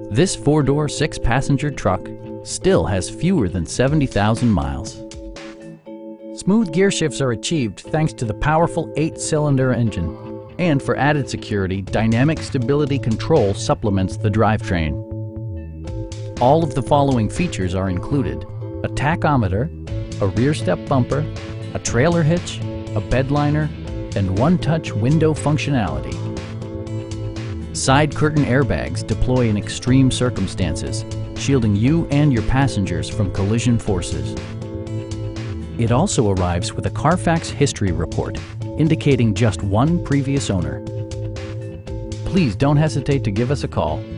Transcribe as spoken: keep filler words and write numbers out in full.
This four-door, six-passenger truck still has fewer than seventy thousand miles. Smooth gear shifts are achieved thanks to the powerful eight-cylinder engine. And for added security, dynamic stability control supplements the drivetrain. All of the following features are included: a tachometer, a rear step bumper, a trailer hitch, a bedliner, and one-touch window functionality. Side curtain airbags deploy in extreme circumstances, shielding you and your passengers from collision forces. It also arrives with a Carfax history report, indicating just one previous owner. Please don't hesitate to give us a call.